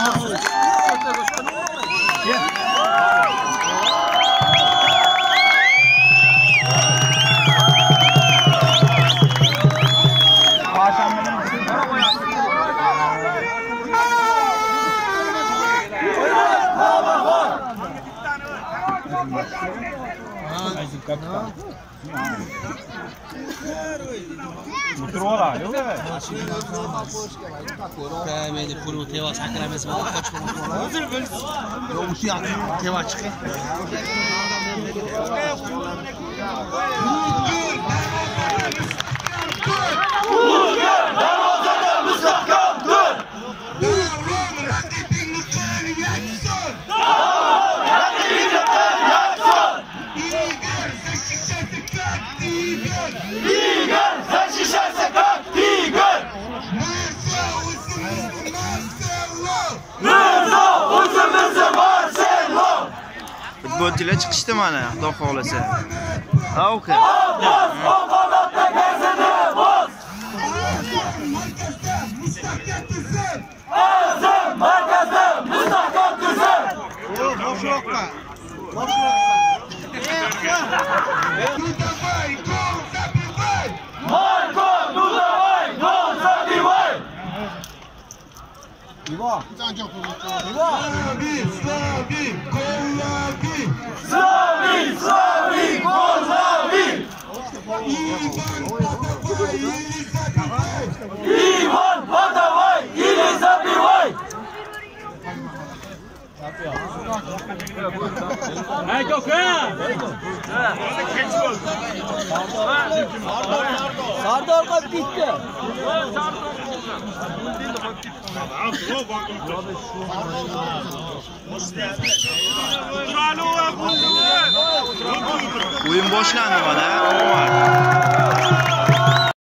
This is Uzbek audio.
Meni pulni teva chaqiramiz, mana qochib o'zir bo'lsin. Yo'q, shu yoqni teva chiqing. Darvozada mustahkam tur. Futbolchilar chiqishdi mana, xudo xolasa. Ha, uka. Markazda mustahkam tursin. Boshroqqa. Marko, Dudavay, Dozadivay. Ivo. Slavi, Kollavi. Ivan Badavay, Elizabivay. Hey Gökhan. Sardar qolib ketdi. O'yin boshlandi mana.